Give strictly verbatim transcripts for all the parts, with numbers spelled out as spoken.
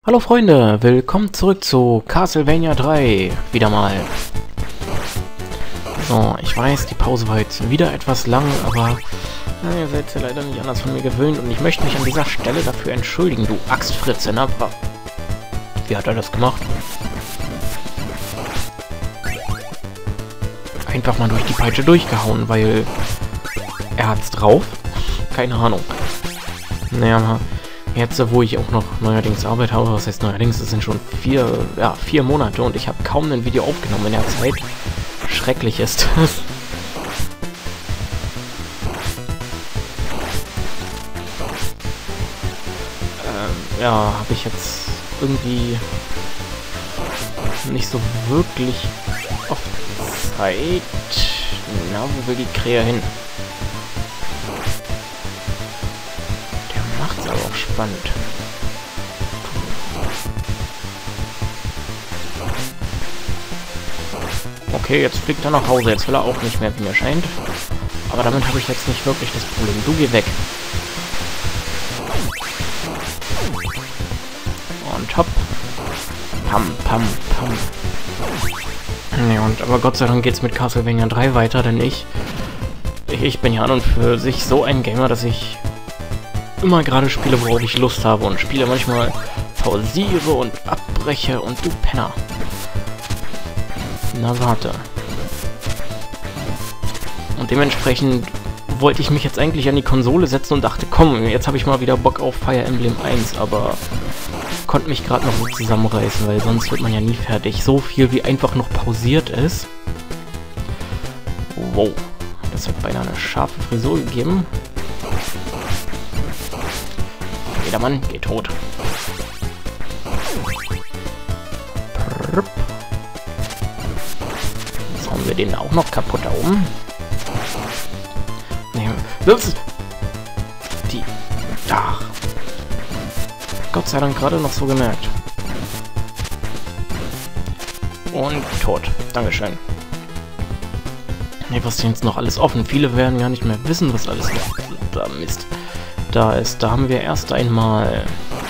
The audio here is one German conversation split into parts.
Hallo Freunde, willkommen zurück zu Castlevania drei, wieder mal. So, ich weiß, die Pause war jetzt wieder etwas lang, aber na, ihr seid ja leider nicht anders von mir gewöhnt und ich möchte mich an dieser Stelle dafür entschuldigen, du Axtfritze, na, wie hat er das gemacht? Einfach mal durch die Peitsche durchgehauen, weil er hat's drauf? Keine Ahnung. Naja, jetzt, wo ich auch noch neuerdings Arbeit habe, was heißt neuerdings, es sind schon vier, ja, vier Monate und ich habe kaum ein Video aufgenommen in der Zeit. Schrecklich ist das. ähm, ja, habe ich jetzt irgendwie nicht so wirklich oft Zeit. Na, wo will die Krähe hin? Macht's aber auch spannend. Okay, jetzt fliegt er nach Hause. Jetzt will er auch nicht mehr, wie mir scheint. Aber damit habe ich jetzt nicht wirklich das Problem. Du geh weg. Und hopp. Pam, pam, pam. Ja, und aber Gott sei Dank geht's mit Castlevania drei weiter, denn ich... Ich bin ja an und für sich so ein Gamer, dass ich immer gerade spiele, worauf ich Lust habe und spiele manchmal pausiere und abbreche und du Penner. Na warte. Und dementsprechend wollte ich mich jetzt eigentlich an die Konsole setzen und dachte, komm, jetzt habe ich mal wieder Bock auf Fire Emblem eins, aber konnte mich gerade noch so zusammenreißen, weil sonst wird man ja nie fertig. So viel wie einfach noch pausiert ist. Wow, das hat beinahe eine scharfe Frisur gegeben. Der Mann geht tot. Jetzt hauen wir den auch noch kaputt da oben. Nee, das ist die. Ach. Gott sei Dank gerade noch so gemerkt. Und tot. Dankeschön. Nee, was ist denn jetzt noch alles offen? Viele werden gar nicht mehr wissen, was alles noch da Mist. Da ist, da haben wir erst einmal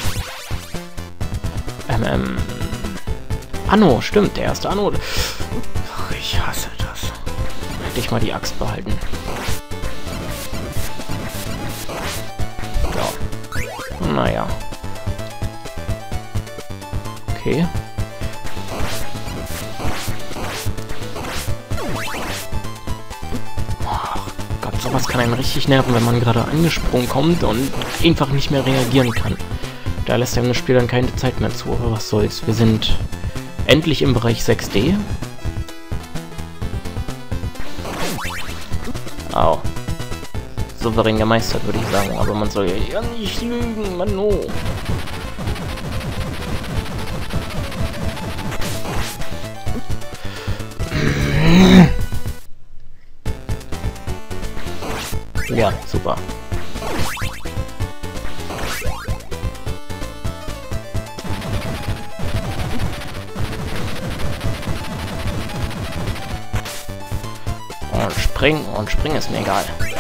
ähm, ähm, Anno, stimmt, der erste Anno. Ach, ich hasse das. Hätte ich mal die Axt behalten. Ja. Naja. Okay. Sowas kann einen richtig nerven, wenn man gerade angesprungen kommt und einfach nicht mehr reagieren kann. Da lässt einem das Spiel dann keine Zeit mehr zu, aber was soll's. Wir sind endlich im Bereich sechs D. Au. Souverän gemeistert, würde ich sagen, aber man soll ja nicht lügen, Mann, oh. Ja, super. Und springen, und springen ist mir egal.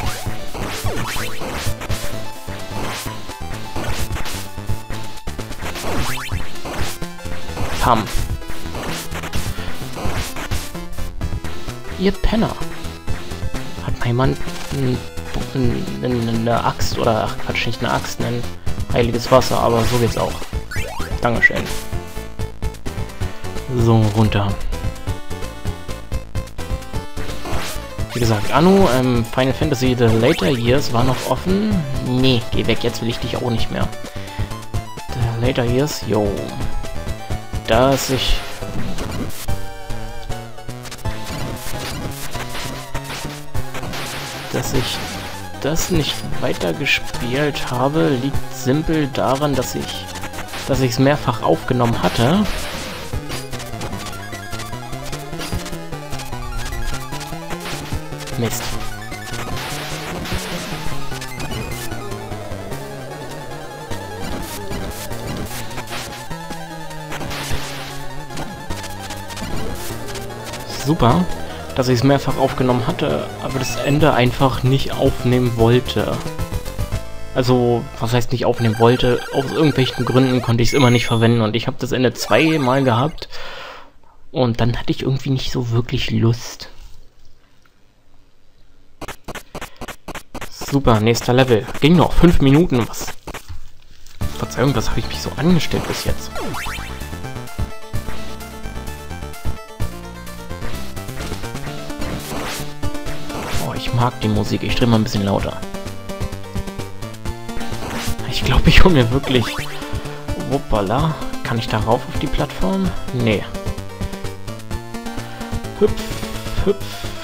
Pam. Ihr Penner. Hat mein Mann eine Axt oder, ach Quatsch, nicht eine Axt, ein heiliges Wasser, aber so geht's auch. Dankeschön. So, runter. Wie gesagt, Anno, ähm, Final Fantasy The Later Years war noch offen. Nee, geh weg, jetzt will ich dich auch nicht mehr. The Later Years, yo. Dass ich... Dass ich das nicht weiter gespielt habe, liegt simpel daran, dass ich dass ich es mehrfach aufgenommen hatte. Mist. Super, dass ich es mehrfach aufgenommen hatte, aber das Ende einfach nicht aufnehmen wollte. Also, was heißt nicht aufnehmen wollte, aus irgendwelchen Gründen konnte ich es immer nicht verwenden und ich habe das Ende zweimal gehabt und dann hatte ich irgendwie nicht so wirklich Lust. Super, nächster Level. Ging noch, fünf Minuten, was? Verzeihung, was habe ich mich so angestellt bis jetzt? Oh, ich mag die Musik, ich drehe mal ein bisschen lauter. Ich glaube, ich hole mir wirklich... Wuppala. Kann ich da rauf auf die Plattform? Nee. Hüpf, hüpf.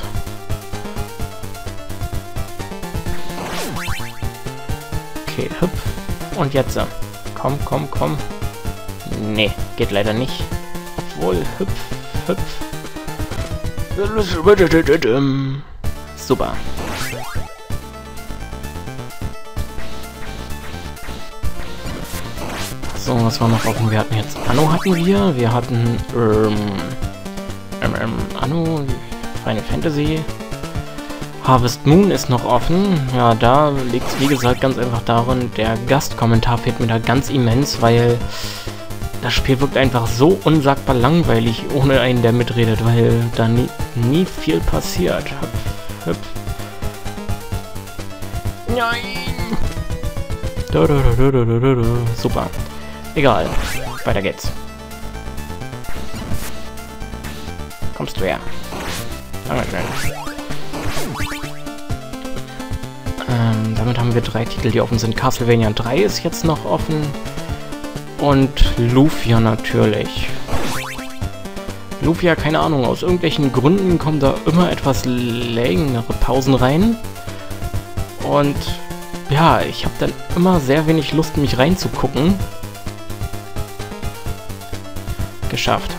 Okay, hüpf. Und jetzt. Komm, komm, komm. Nee, geht leider nicht. Obwohl, hüpf, hüpf. Super. So, was war noch offen? Wir hatten jetzt Anno hatten wir. Wir hatten ähm, ähm, ähm, Anno, Final Fantasy. Harvest Moon ist noch offen. Ja, da liegt es wie gesagt ganz einfach daran, der Gastkommentar fehlt mir da ganz immens, weil das Spiel wirkt einfach so unsagbar langweilig, ohne einen, der mitredet, weil da nie, nie viel passiert. Hüpf, hüpf. Nein! Da, da, da, da, da, da, da. Super. Egal. Weiter geht's. Kommst du her? Dankeschön. Ähm, damit haben wir drei Titel, die offen sind. Castlevania drei ist jetzt noch offen. Und Lufia natürlich. Lufia, keine Ahnung, aus irgendwelchen Gründen kommen da immer etwas längere Pausen rein. Und ja, ich habe dann immer sehr wenig Lust, mich reinzugucken. Geschafft.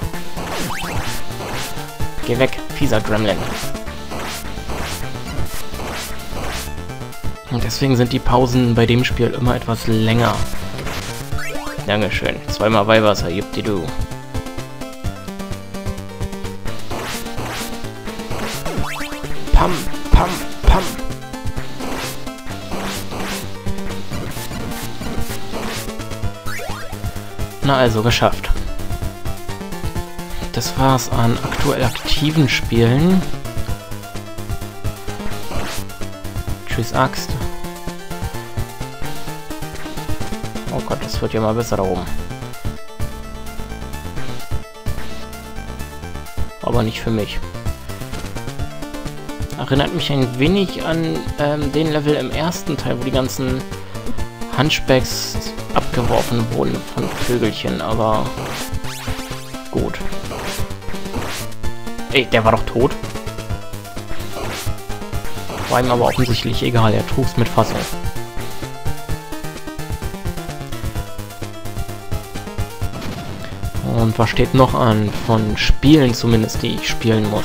Geh weg, fieser Gremlin. Und deswegen sind die Pausen bei dem Spiel immer etwas länger. Dankeschön. Zweimal Weihwasser, juppdidu. Pam, pam, pam. Na also, geschafft. Das war's an aktuell aktiven Spielen. Tschüss, Axt. Oh Gott, das wird ja mal besser da oben. Aber nicht für mich. Erinnert mich ein wenig an ähm, den Level im ersten Teil, wo die ganzen Hunchbacks abgeworfen wurden von Vögelchen, aber gut. Ey, der war doch tot. War ihm aber offensichtlich egal, er trug's mit Fassung. Und was steht noch an? Von Spielen zumindest, die ich spielen muss.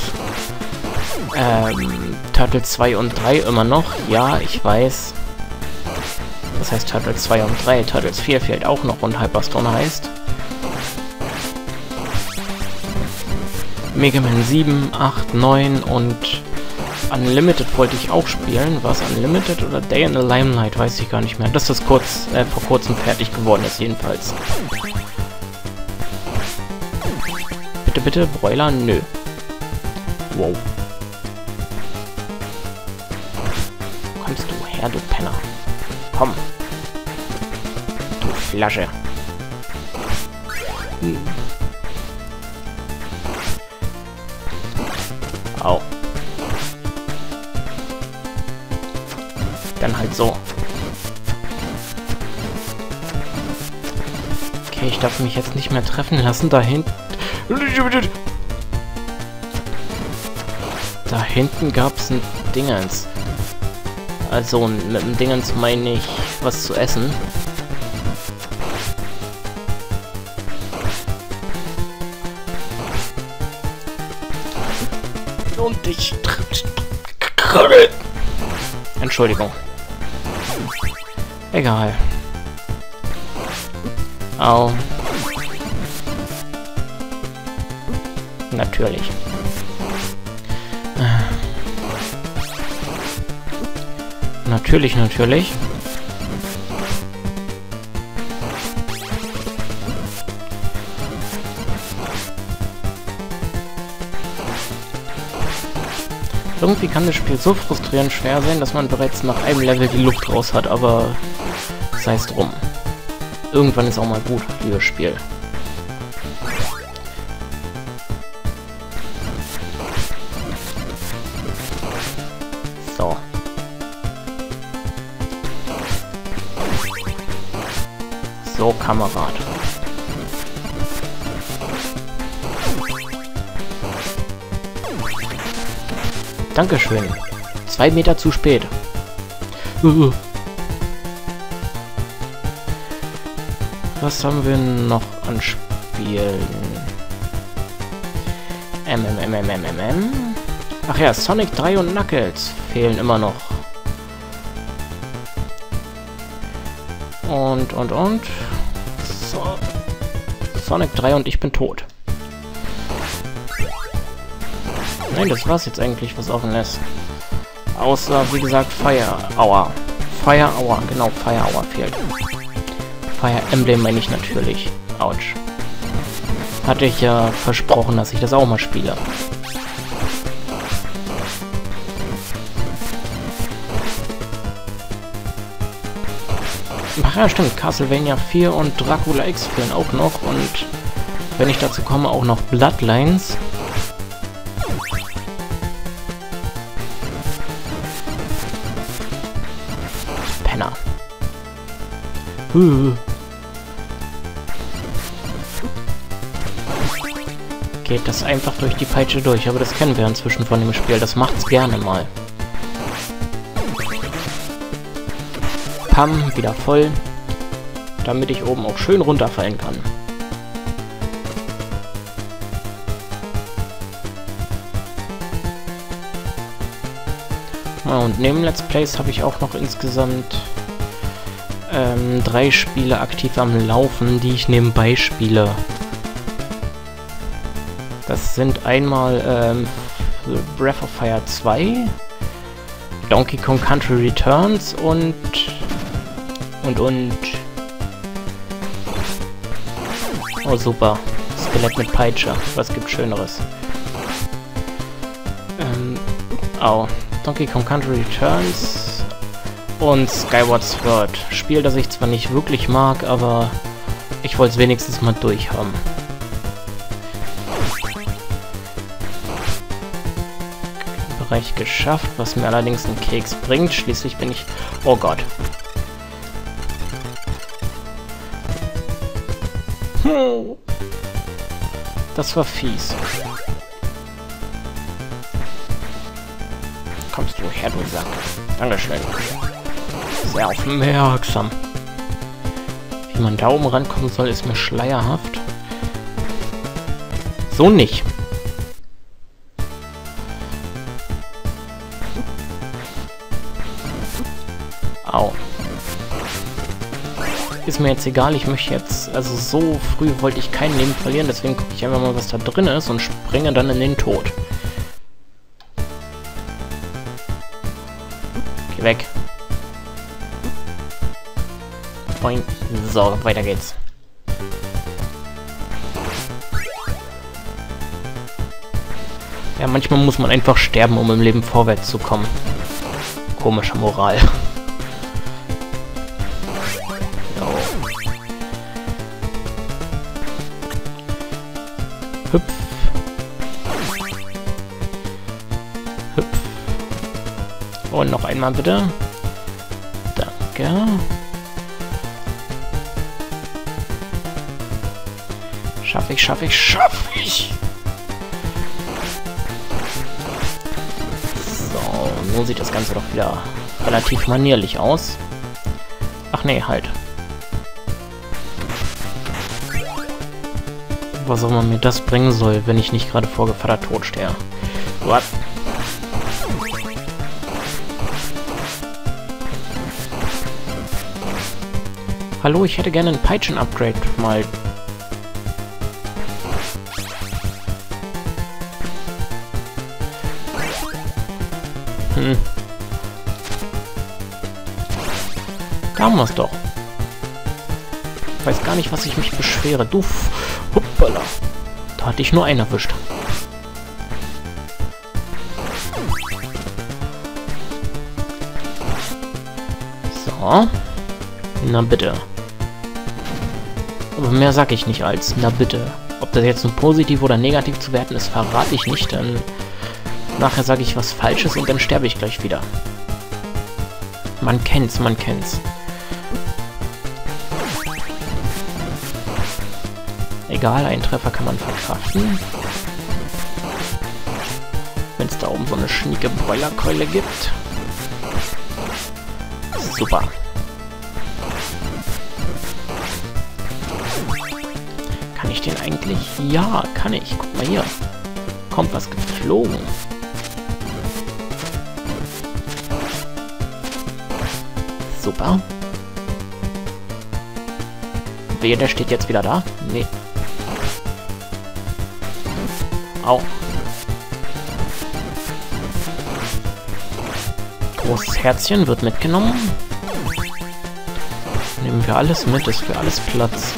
Ähm, Turtles zwei und drei immer noch. Ja, ich weiß. Das heißt Turtles zwei und drei. Turtles vier fehlt auch noch und Hyperstone heißt. Mega Man sieben, acht, neun und Unlimited wollte ich auch spielen. War es Unlimited oder Day in the Limelight? Weiß ich gar nicht mehr. Dass das kurz, äh, vor kurzem fertig geworden ist, jedenfalls. Bitte, bitte, Broiler? Nö. Wow. Kommst du her, du Penner? Komm. Du Flasche. Hm. Au. Dann halt so. Okay, ich darf mich jetzt nicht mehr treffen lassen. Da hinten... Da hinten gab es ein Dingens. Also mit dem Dingens meine ich was zu essen. Und ich... Entschuldigung. Egal. Au. Natürlich. Natürlich, natürlich. Irgendwie kann das Spiel so frustrierend schwer sein, dass man bereits nach einem Level die Luft raus hat, aber sei es drum. Irgendwann ist auch mal gut, liebes Spiel. So. So, Kamerad. Dankeschön. Zwei Meter zu spät. Uh. Was haben wir noch an Spielen? M M M M M M M. Ach ja, Sonic drei und Knuckles fehlen immer noch. Und, und, und. So. Sonic drei und ich bin tot. Nein, das war's jetzt eigentlich, was offen ist. Außer, wie gesagt, Fire Hour. Fire Hour, genau, Fire Hour fehlt. Fire Emblem meine ich natürlich. Autsch. Hatte ich ja versprochen, dass ich das auch mal spiele. Ach ja, stimmt. Castlevania vier und Dracula X fehlen auch noch. Und wenn ich dazu komme, auch noch Bloodlines. Penner. Uh. Geht das einfach durch die Peitsche durch, aber das kennen wir inzwischen von dem Spiel. Das macht's gerne mal. Pam, wieder voll, damit ich oben auch schön runterfallen kann. Ja, und neben Let's Plays habe ich auch noch insgesamt ähm, drei Spiele aktiv am Laufen, die ich nebenbei spiele. Das sind einmal ähm, Breath of Fire zwei, Donkey Kong Country Returns und und und oh super, Skelett mit Peitsche, was gibt Schöneres? Ähm, oh, Donkey Kong Country Returns und Skyward Sword. Spiel, das ich zwar nicht wirklich mag, aber ich wollte es wenigstens mal durchhaben. Bereich geschafft, was mir allerdings einen Keks bringt. Schließlich bin ich... Oh Gott. Hm. Das war fies. Kommst du her, du Sack. Dankeschön. Sehr aufmerksam. Wie man da oben rankommen soll, ist mir schleierhaft. So nicht. Au. Ist mir jetzt egal, ich möchte jetzt, also so früh wollte ich kein Leben verlieren, deswegen gucke ich einfach mal, was da drin ist und springe dann in den Tod. Geh weg. Boing. So, weiter geht's. Ja, manchmal muss man einfach sterben, um im Leben vorwärts zu kommen. Komische Moral. Hüpf. Hüpf. Und noch einmal bitte. Danke. Schaff ich, schaff ich, schaff ich! So, nun sieht das Ganze doch wieder relativ manierlich aus. Ach nee, halt. Was auch immer mir das bringen soll, wenn ich nicht gerade vor Gevatter tot stehe. What? Hallo, ich hätte gerne ein Peitschen-Upgrade mal. Hm. Da haben wir es doch. Ich weiß gar nicht, was ich mich beschwere. Du... Hoppala. Da hatte ich nur einen erwischt. Ja. Na bitte. Aber mehr sag ich nicht als, na bitte. Ob das jetzt nun positiv oder negativ zu werten ist, verrate ich nicht, denn nachher sage ich was Falsches und dann sterbe ich gleich wieder. Man kennt's, man kennt's. Egal, einen Treffer kann man verkraften. Wenn es da oben so eine schnieke Bräulerkeule gibt. Super. Kann ich den eigentlich? Ja, kann ich. Guck mal hier. Kommt was geflogen. Super. Wehe, der steht jetzt wieder da. Nee. Au. Großes Herzchen wird mitgenommen. Nehmen wir alles mit, ist für alles Platz.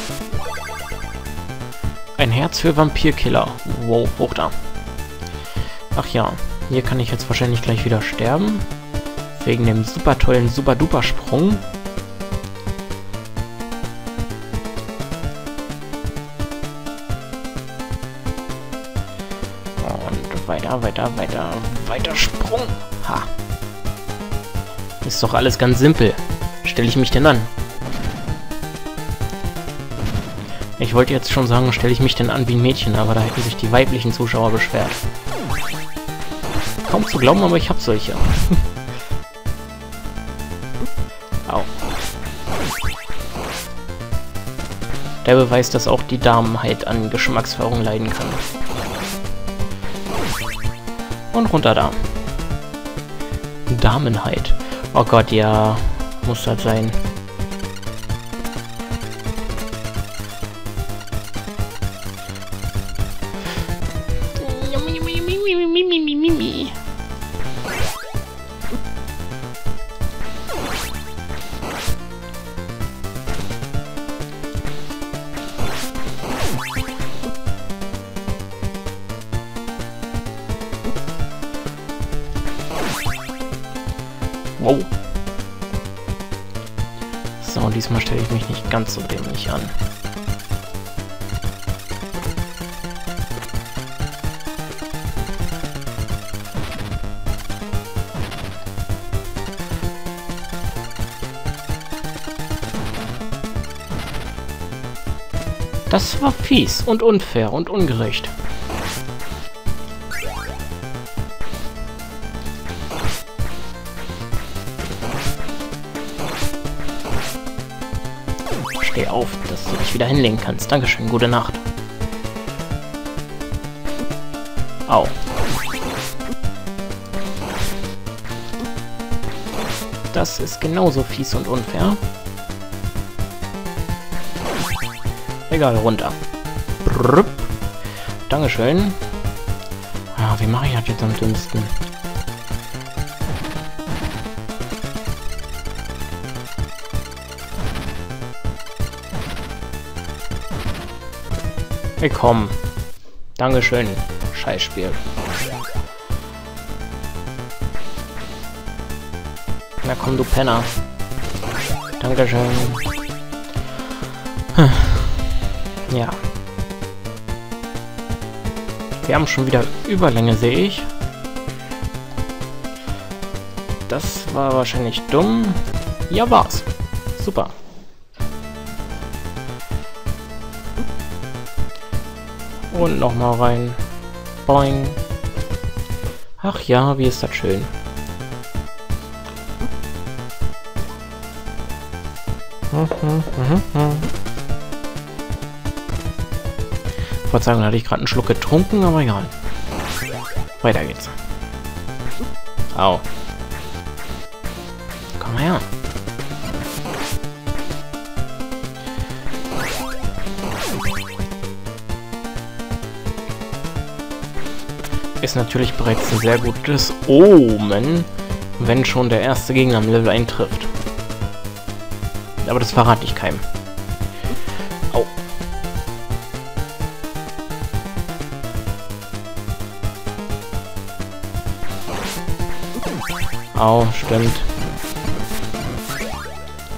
Ein Herz für Vampirkiller. Wow, hoch da. Ach ja, hier kann ich jetzt wahrscheinlich gleich wieder sterben. Wegen dem super tollen Super-Duper-Sprung. Und weiter, weiter, weiter, weiter Sprung. Ha. Ist doch alles ganz simpel. Stelle ich mich denn an? Ich wollte jetzt schon sagen, stelle ich mich denn an wie ein Mädchen, aber da hätten sich die weiblichen Zuschauer beschwert. Kaum zu glauben, aber ich habe solche. Au. Der Beweis, dass auch die Damenheit an Geschmacksverirrung leiden kann. Und runter da. Damenheit. Oh Gott, ja. Muss das sein. Wow. So, diesmal stelle ich mich nicht ganz so dämlich an. Das war fies und unfair und ungerecht. Steh auf, dass du dich wieder hinlegen kannst. Dankeschön, gute Nacht. Au. Das ist genauso fies und unfair. Egal, runter. Brrrp. Dankeschön. Ja, wie mache ich das jetzt am dümmsten? Hey, komm. Dankeschön. Scheißspiel. Na komm, du Penner. Dankeschön. Hm. Ja. Wir haben schon wieder Überlänge, sehe ich. Das war wahrscheinlich dumm. Ja, war's. Super. Und nochmal rein. Boing. Ach ja, wie ist das schön. Verzeihung, da hatte ich gerade einen Schluck getrunken, aber egal. Weiter geht's. Au. Komm mal her. Ist natürlich bereits ein sehr gutes Omen, wenn schon der erste Gegner am Level eintrifft. Aber das verrate ich keinem. Au. Au, stimmt.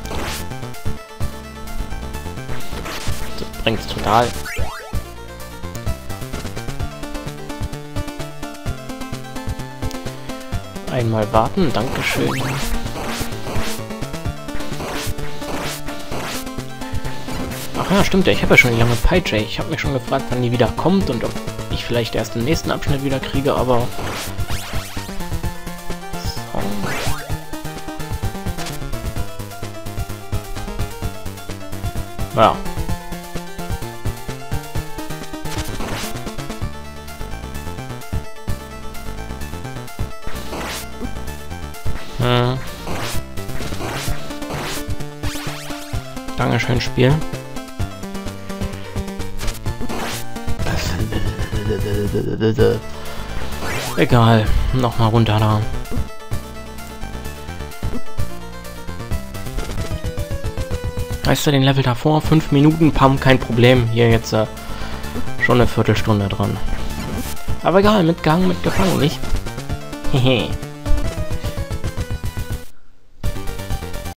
egal. Einmal warten, dankeschön. Ach ja, stimmt ja, ich habe ja schon die lange Peitsche. Ich habe mich schon gefragt, wann die wieder kommt und ob ich vielleicht erst im nächsten Abschnitt wieder kriege, aber... So. Ja. Hm. Dankeschön, Spiel. Egal, nochmal runter da. Weißt du, den Level davor, fünf Minuten, pam, kein Problem. Hier jetzt äh, schon eine Viertelstunde dran. Aber egal, mitgehangen, mitgefangen, nicht? Hehe.